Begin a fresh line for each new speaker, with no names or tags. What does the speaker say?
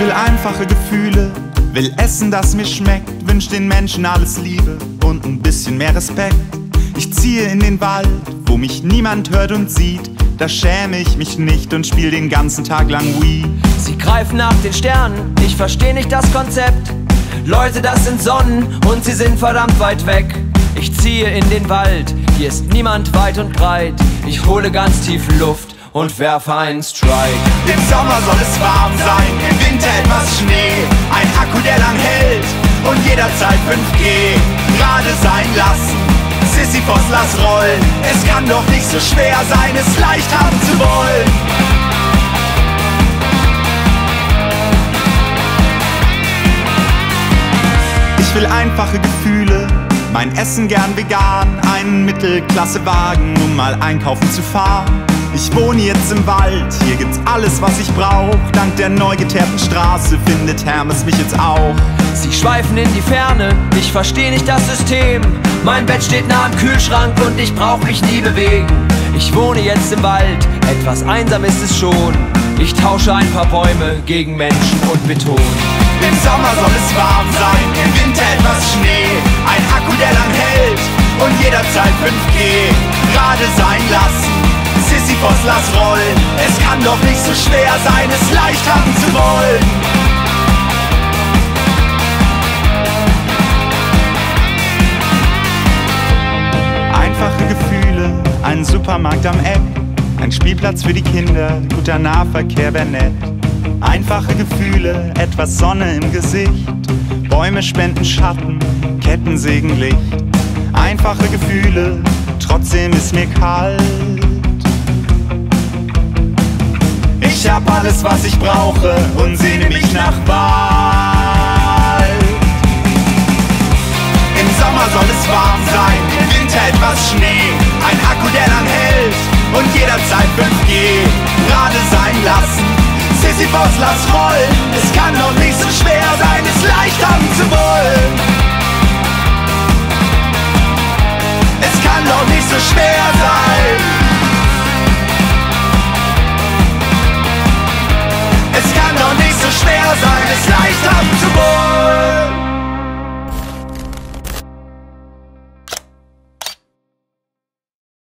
will einfache Gefühle, will Essen, das mir schmeckt, wünsch den Menschen alles Liebe und ein bisschen mehr Respekt. Ich ziehe in den Wald, wo mich niemand hört und sieht, da schäme ich mich nicht und spiel den ganzen Tag lang Wii.
Sie greifen nach den Sternen, ich versteh nicht das Konzept. Leute, das sind Sonnen und sie sind verdammt weit weg. Ich ziehe in den Wald, hier ist niemand weit und breit. Ich hole ganz tief Luft und werfe einen Strike.
Im Sommer soll es warm sein, im Winter etwas Schnee. Ein Akku, der lang hält und jederzeit 5G. Gerade sein lassen, Sisyphos, lass rollen. Es kann doch nicht so schwer sein, es leicht haben zu wollen. Ich will einfache Gefühle, mein Essen gern vegan, einen Mittelklassewagen, um mal einkaufen zu fahren. Ich wohne jetzt im Wald, hier gibt's alles, was ich brauch. Dank der neu geteerten Straße findet Hermes mich jetzt auch.
Sie schweifen in die Ferne, ich versteh nicht das System. Mein Bett steht nah am Kühlschrank und ich brauch mich nie bewegen. Ich wohne jetzt im Wald, etwas einsam ist es schon. Ich tausche ein paar Bäume gegen Menschen und Beton.
Im Sommer soll es warm sein, im Winter etwas Schnee. Ein Akku, der lang hält und jederzeit 5G. Gerade sein lassen, Sisyphos, lass rollen. Es kann doch nicht so schwer sein, es leicht haben zu wollen. Einfache Gefühle, ein Supermarkt am Eck, ein Spielplatz für die Kinder, guter Nahverkehr wär nett. Einfache Gefühle, etwas Sonne im Gesicht, Bäume spenden Schatten, Kettensägen Licht. Einfache Gefühle, trotzdem ist mir kalt. Ich hab alles, was ich brauche und sehne mich nach Wald. Im Sommer soll es warm sein, im Winter etwas Schnee. Ein Akku, der lang hält und jederzeit 5G.